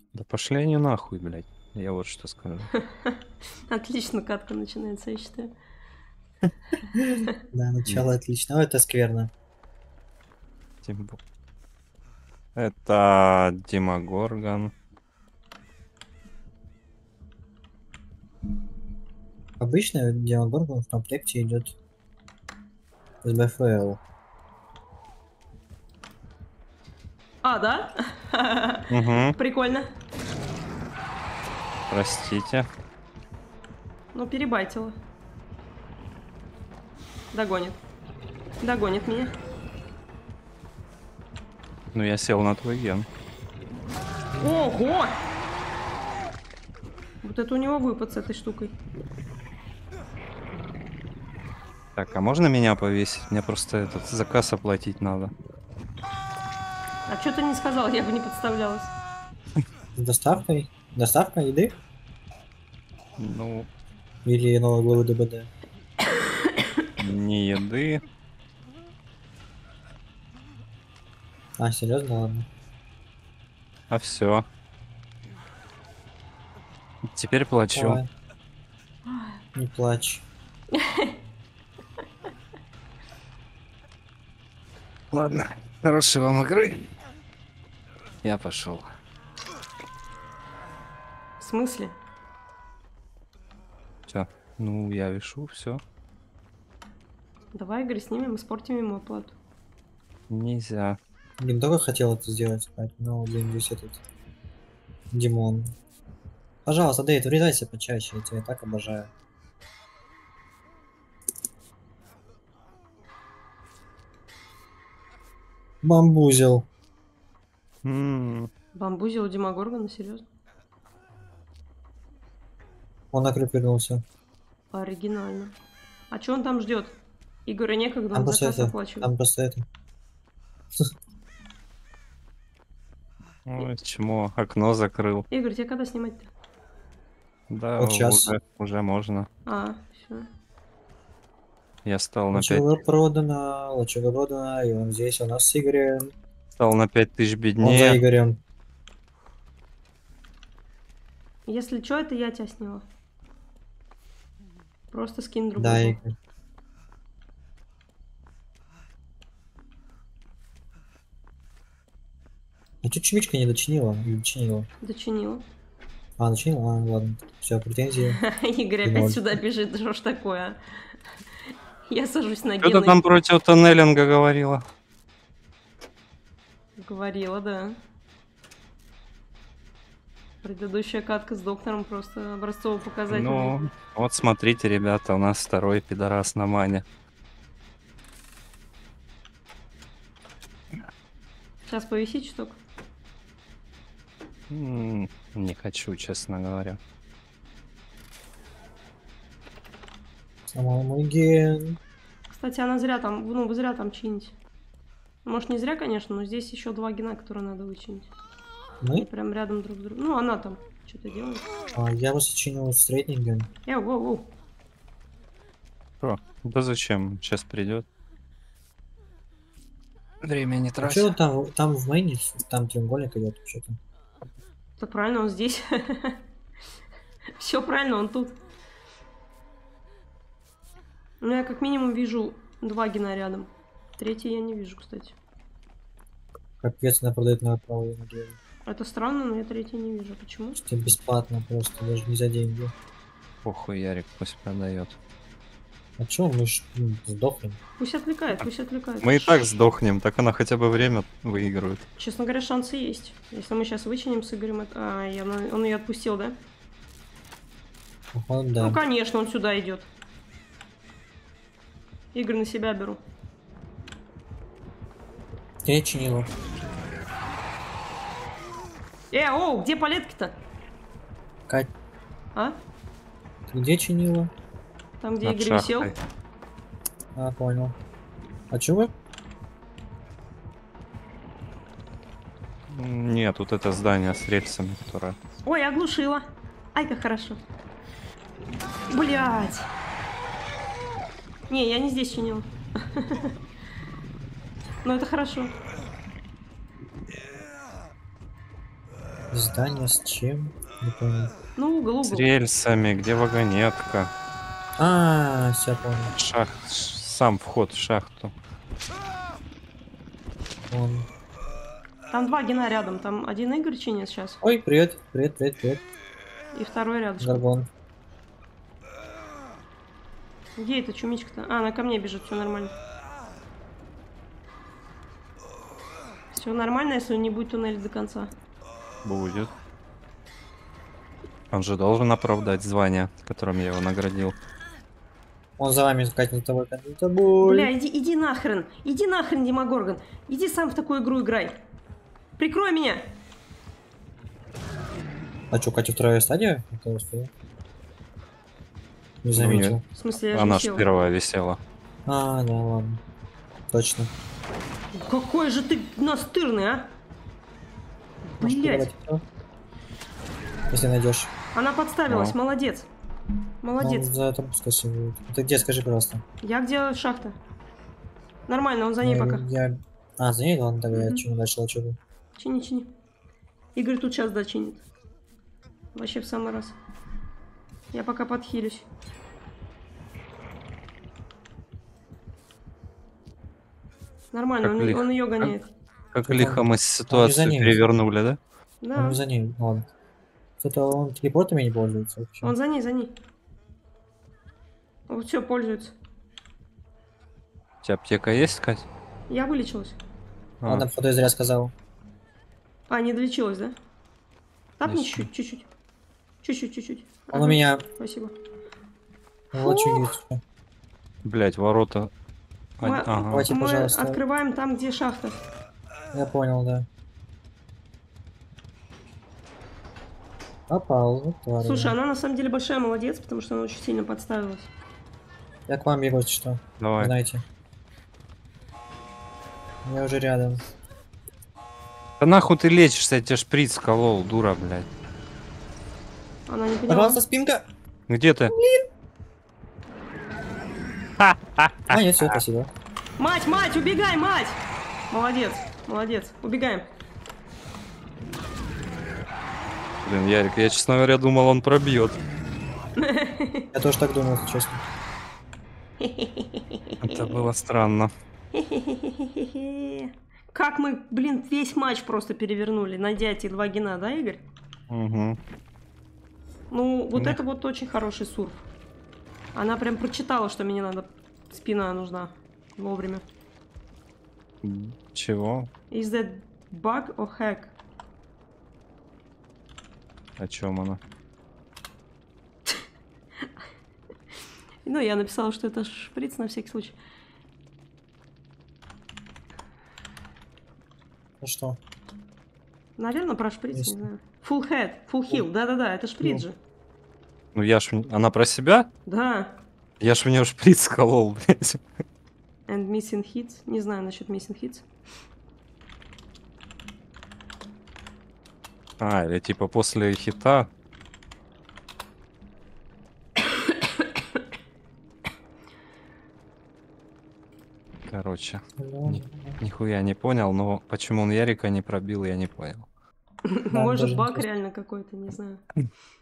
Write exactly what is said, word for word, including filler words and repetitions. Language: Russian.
Да пошли они нахуй, блядь. Я вот что скажу. Отлично, катка начинается, я считаю. Да, начало отлично. О, это скверно. Тимбу. Это Демогоргон. Обычно Демогоргон в комплекте идет с БФЛ. А, да? Угу. Прикольно. Простите. Ну, перебайтила. Догонит. Догонит меня. Ну я сел на твой ген. Ого! Вот это у него выпад с этой штукой. Так, а можно меня повесить? Мне просто этот заказ оплатить надо. А что ты не сказал, я бы не подставлялась. С доставкой? Доставка еды? Ну, Или новый главы ДБД? не еды. А, серьезно, ладно. А все. Теперь плачу. Давай. Не плачь. Ладно, хорошей вам игры. Я пошел. В смысле? Все. Ну, я вешу, все. Давай, Игорь, снимем, испортим ему оплату. Нельзя. Блин, только хотел это сделать, но, блин, здесь этот... Димон. Пожалуйста, Дэйд, врезайся почаще, я тебя так обожаю. Бамбузил. М-м. Бамбузил Демогоргона, серьезно? Он на крюк вернулся. Оригинально. А что он там ждет? Игоря некогда, Там он просто заказ это... оплачивает. Там просто это... Ой, чему? Окно закрыл. Игорь, тебе когда снимать-то? Да, Вот щас. уже, уже можно. А, все. Я стал на пять, Лачуга продана, лачуга продана, и он здесь у нас с Игорем. стал на пять тысяч Он за беднее. Игорем. Если что, это я тебя сняла. Просто скин другой. Да, был. Игорь. А чё чмичка не дочинила? Не дочинила. Дочинила. А, дочинила? А, ладно. Все, претензии. Игорь И опять ноль. сюда бежит, что ж такое? а? Я сажусь на Что ты гены. там против тоннелинга говорила? Говорила, да. Предыдущая катка с доктором просто образцово-показательная. Ну, вот смотрите, ребята, у нас второй пидорас на мане. Сейчас повисить чуток. М, Не хочу, честно говоря. Сломал мой ген. Кстати, она зря там, ну, вы зря там чините. Может, не зря, конечно, но здесь еще два гена, которые надо вычинить. Они Мы? прям рядом друг с другом. Ну, она там что-то делает. А, я вас чинил средний ген. Э, воу, воу. Что? Да зачем? Сейчас придет. Время не А тратить. чё там, там в мейне, там треугольник идет что-то. Так правильно, он здесь. Все правильно, он тут. Ну, я как минимум вижу два гена рядом. Третий я не вижу, кстати. Капец, она продает на правой ноге. Это странно, но я третий не вижу. Почему? Что бесплатно просто, даже не за деньги. Похуй, Ярик пусть продает. А чё, мы ж м, сдохнем? Пусть отвлекает, пусть отвлекает. Мы и так сдохнем, так она хотя бы время выигрывает. Честно говоря, шансы есть. Если мы сейчас вычиним с Игорем... это- А, я на- он ее отпустил, да? Походу, да. Ну, конечно, он сюда идет. Игорь, на себя беру. Я чинила. Э, оу, где палетки-то? Кать, А? ты где чинила? Там, где Над Игорь висел? шахтой. А, понял. А чё вы? Нет, тут это здание с рельсами, которое... Ой, оглушила. Ай, как хорошо. Блять. Не, я не здесь чинила. Но это хорошо. Здание с чем? Не понял. Ну, угол, С угол. рельсами, где вагонетка. А, все понял. Шах... ш- Сам вход в шахту. Он. Там два гена рядом. Там один Игорь чинит сейчас. Ой, привет, привет, привет, привет. И второй рядышком. Гаргон. Где эта чумичка-то? А, она ко мне бежит, все нормально. Все нормально, если он не будет туннелить до конца. Будет. Он же должен оправдать звание, которым я его наградил. Он за вами искать не тобой, не тобой. Бля, иди, иди нахрен. Иди нахрен, Демогоргон. Иди сам в такую игру играй. Прикрой меня. А что, Катя вторая стадия? Это успела? Не заметил. В смысле, я же Она не ж села. первая висела. А, да, ладно. Точно. Какой же ты настырный, а? Может, Блять. выбрать всё? Если найдешь. Она подставилась, О. молодец. Молодец. Он за это пускай себе будет. Ты где, скажи, пожалуйста. Я где шахта? Нормально, он за ней Я- пока. я- А, за ней? Ладно, тогда я Мгм. чему дальше лечу. Чини, чини. Игорь тут сейчас дочинит. Вообще в самый раз. Я пока подхилюсь. Нормально, Как он, лихо. он ее гоняет. Как Что лихо там? мы ситуацию ним. перевернули, да? Да. Он за ней, ладно. Что-то он телепортами не пользуется вообще. Он за ней, за ней. Вот все, пользуется. У тебя аптека есть, Кать? Я вылечилась. А, Ладно, походу я зря сказал. А, не долечилась, да? Так, не Есть. чуть-чуть, чуть-чуть. Чуть-чуть, чуть-чуть. Он Ага, у меня... Спасибо. Вот что есть. блять, ворота. А- Мы, ага. Давайте, мы пожалуйста. открываем там, где шахта. Я понял, да. Попал, ну тварь. Слушай, она на самом деле большая молодец, потому что она очень сильно подставилась. Я к вам бегу, если что. Давай. Знаете. Я уже рядом. Да нахуй ты лечишься, я тебе шприц колол, дура, блядь. Она не поняла. Пожалуйста, спинка! Где ты? А, нет, все, спасибо. Мать, мать, убегай, мать! Молодец, молодец. Убегаем. Блин, Ярик, я, честно говоря, думал, он пробьет. Я тоже так думал, если честно. Это было странно. Как мы, блин, весь матч просто перевернули, найдя эти два гена, да, Игорь? Угу. Ну, вот Да. это вот очень хороший сурф. Она прям прочитала, что мне надо... Спина нужна вовремя. Чего? Is that bug or hack? О чем она? Ну, я написала, что это шприц на всякий случай. Ну что? Наверное, про шприц, Есть. не знаю. Full head, full heal, да-да-да, это шприц же. Ну я ж... Она про себя? Да. Я ж в нее шприц колол, блядь. And missing hits. Не знаю насчет missing hits. А, или типа после хита. Короче, Ни- нихуя не понял, но почему он Ярика не пробил, я не понял. Да, Может, даже баг интересно. реально какой-то, не знаю.